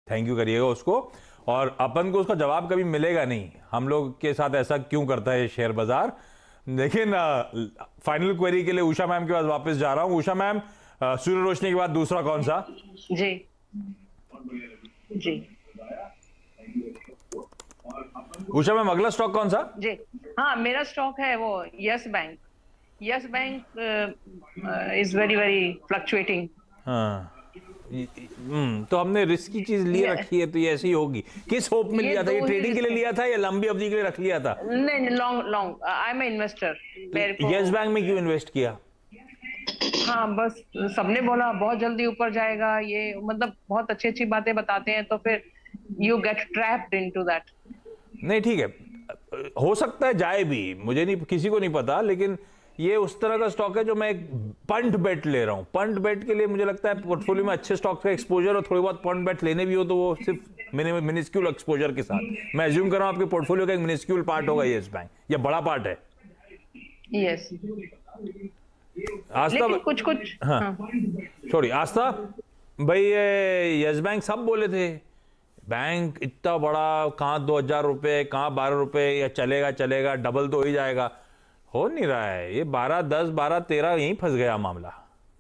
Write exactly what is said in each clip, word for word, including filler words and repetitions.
Thank you करिएगा उसको, और अपन को उसका जवाब कभी मिलेगा नहीं, हम लोग के साथ ऐसा क्यों करता है शेयर बाजार। लेकिन फाइनल क्वेरी के लिए उषा मैम के पास वापस जा रहा हूं। उषा मैम, सूर्य रोशनी के बाद दूसरा कौन सा? जी जी उषा मैम, अगला स्टॉक कौन सा? जी हाँ, मेरा स्टॉक है वो Yes Bank. Yes Bank is very very fluctuating. हाँ, हम्म तो हमने रिस्क की चीज लिए रखी है, तो ये ऐसी होगी। किस होप में लिया था ये? ट्रेडिंग के लिए लिया था या लंबी अवधि के लिए रख लिया था? नहीं, long long. I am investor. Yes Bank में क्यों इन्वेस्ट किया? हाँ, बस सबने बोला बहुत जल्दी ऊपर जाएगा, ये मतलब बहुत अच्छी अच्छी बातें बताते हैं, तो फिर you get trapped into that. नहीं ठीक है, हो सकता है जाए भी, मुझे नहीं, किसी को नहीं पता, लेकिन ये उस तरह का स्टॉक है जो मैं एक पंट बेट ले रहा हूं। पंट बेट के लिए मुझे लगता है पोर्टफोलियो में अच्छे स्टॉक का एक्सपोजर और थोड़ी बहुत पंट बेट लेने भी हो तो वो सिर्फ मिनिस्क्यूल एक्सपोजर के साथ। मैं अज्यूम कर रहा हूं आपके पोर्टफोलियो का एक मिनिस्क्यूल पार्ट होगा यस बैंक, या बड़ा पार्ट है? यस। आस्था, कुछ कुछ हाँ, हाँ। छोड़िए आस्था भाई, ये यस बैंक सब बोले थे बैंक इतना बड़ा, कहाँ दो हजार रुपये, कहाँ बारह रुपये, या चलेगा चलेगा डबल तो हो ही जाएगा। हो नहीं रहा है, ये बारह दस बारह तेरह यहीं फंस गया मामला।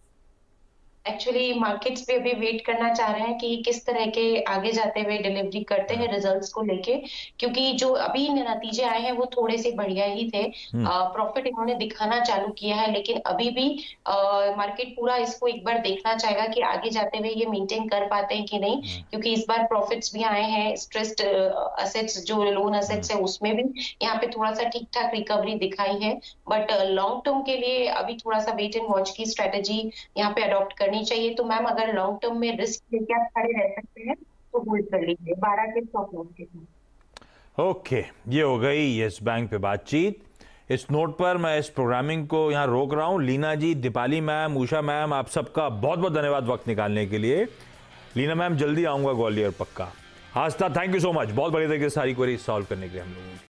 एक्चुअली मार्केट्स भी अभी वेट करना चाह रहे हैं कि किस तरह के आगे जाते हुए डिलीवरी करते हैं रिजल्ट्स को लेके, क्योंकि जो अभी नतीजे आए हैं वो थोड़े से बढ़िया ही थे। प्रॉफिट इन्होंने दिखाना चालू किया है, लेकिन अभी भी मार्केट पूरा इसको एक बार देखना चाहेगा कि आगे जाते हुए ये मेंटेन कर पाते हैं कि नहीं, क्योंकि इस बार प्रॉफिट्स भी आए हैं। स्ट्रेस्ड असेट्स जो लोन असेट्स है उसमें भी यहाँ पे थोड़ा सा ठीक ठाक रिकवरी दिखाई है, बट लॉन्ग टर्म के लिए अभी थोड़ा सा वेट एंड वॉच की स्ट्रेटेजी यहाँ पे अडॉप्ट करनी चाहिए। तो मैम अगर लॉन्ग टर्म में रिस्क लेके आप खड़े रह सकते हैं तो होल्ड कर लीजिए बारह के स्टॉप लॉस के साथ। ओके, ये हो गई यस बैंक पे बातचीत। इस नोट पर मैं इस प्रोग्रामिंग को यहाँ रोक रहा हूँ। लीना जी, दीपाली मैम, उषा मैम, आप सबका बहुत बहुत धन्यवाद वक्त निकालने के लिए। लीना मैम, जल्दी आऊंगा ग्वालियर पक्का। Aastha, thank you so much, बहुत बड़ी तरीके से सारी क्वेरी सॉल्व करने के लिए हम लोगों की।